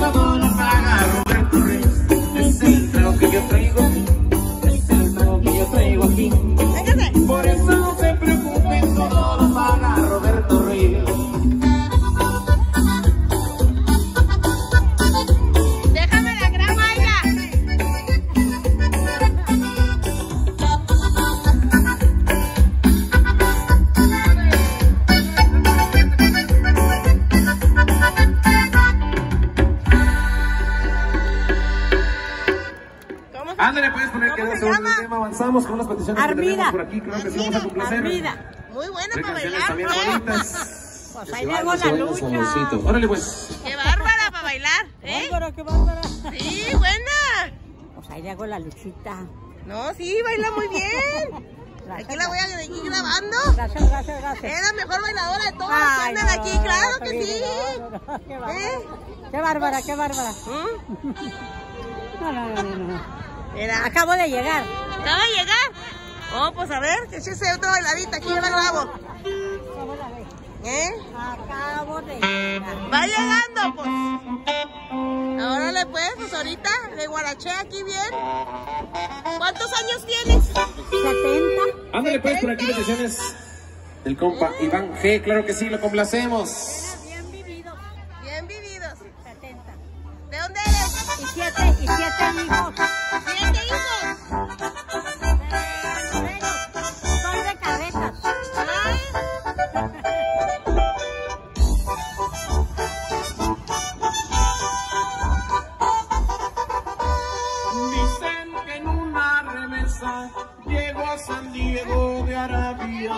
todo lo paga Roberto Reyes. Es el trago que yo traigo, es el trago que yo traigo aquí. Por eso no se preocupen, todo lo paga Roberto Reyes. Déjame la grama, Aida. Ándale, puedes poner que sobre el tema. Avanzamos con las peticiones que tenemos por aquí. Creo que sí vamos a complacer. Muy buena para Canciones bailar, también bonitas. Pues ahí le hago la lucha. Órale, pues. Qué bárbara para bailar, ¿eh? Bárbara, qué bárbara. Sí, buena. Pues ahí le hago la luchita. No, sí, baila muy bien. Aquí la voy a seguir grabando. Gracias, gracias, gracias. Es la mejor bailadora de todas las que andan aquí, claro que sí. Qué bárbara. Qué bárbara, qué bárbara. ¿Mm? No. Mira, Acabo de llegar. ¿acaba de llegar? Oh, pues a ver, échese otra bailadita, aquí yo la grabo. ¿Eh? Acabo de llegar. Va llegando, pues. Órale, pues ahorita le guaraché aquí bien. ¿Cuántos años tienes? 70. Ándale, pues, por aquí peticiones del compa Iván G. Claro que sí, lo complacemos. Bien vividos. Bien vividos. 70. ¿De dónde eres? Y siete hijos. 7 hijos. Soy de Carretas. Dicen que en una remesa llegó a San Diego de Arabia,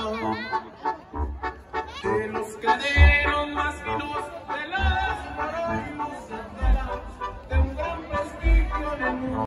de los caderos más finos de las maromas de un gran prestigio en el mundo.